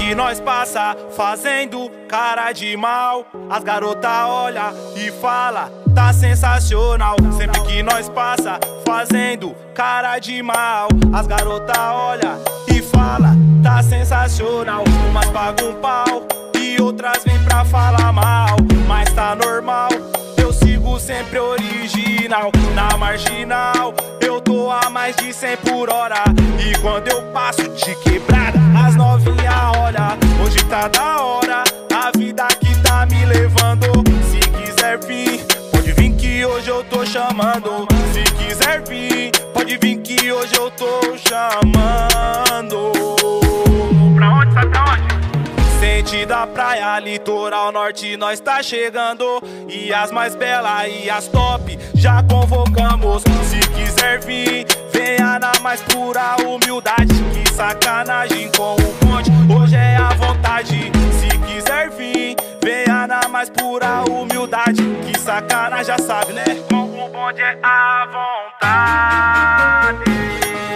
que nós passa fazendo cara de mal, as garotas olham e fala, tá sensacional. Sempre que nós passa fazendo cara de mal, as garotas olham e fala, tá sensacional. Umas pagam um pau e outras vêm pra falar mal, mas tá normal, eu sigo sempre original. Na marginal eu tô a mais de 100 por hora, e quando eu passo de quebrada, as novinha olha, hoje tá da hora, a vida que tá me levando. Se quiser vir, pode vir que hoje eu tô chamando. Se quiser vir, pode vir que hoje eu tô chamando. Pra onde, sai pra onde? Sente da praia, litoral norte, nós tá chegando, e as mais belas e as top já convocamos. Se quiser vir, venha na mais pura humildade, que sacanagem com o bonde hoje é a vontade. Se quiser vir, venha na mais pura humildade, que sacanagem já sabe, né? Com o bonde é a vontade.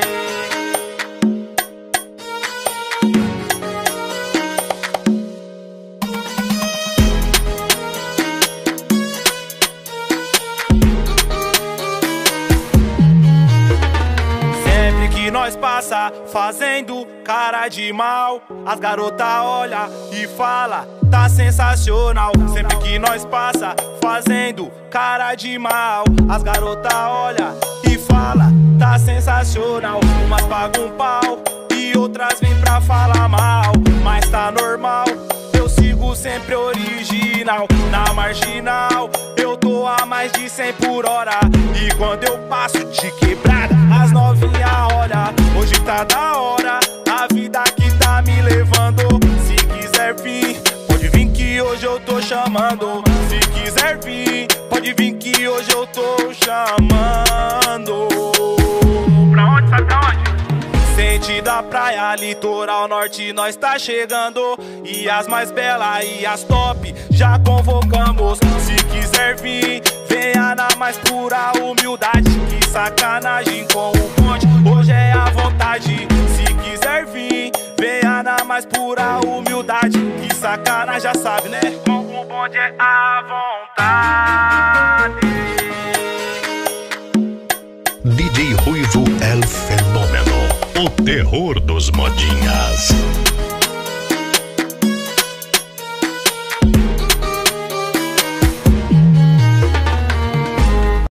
Nós passa fazendo cara de mal, as garotas olham e fala, tá sensacional. Sempre que nós passa fazendo cara de mal, as garotas olham e fala, tá sensacional. Umas pagam um pau e outras vêm pra falar mal, mas tá normal, eu sigo sempre original. Na marginal eu tô a mais de 100 por hora, e quando eu passo de quebrada, as novinha olha, hoje tá da hora, a vida que tá me levando. Se quiser vir, pode vir que hoje eu tô chamando. Se quiser vir, pode vir que hoje eu tô chamando. Pra onde, sai pra onde? Sente da praia, litoral norte, nós tá chegando, e as mais belas e as top já convocamos. Se quiser vir, venha na mais pura humildade, que sacanagem com o bonde hoje é a vontade. Se quiser vir, venha na mais pura humildade, que sacanagem já sabe, né? Com o bonde é a vontade. DJ Ruivo El Fenômeno, o terror dos modinhas.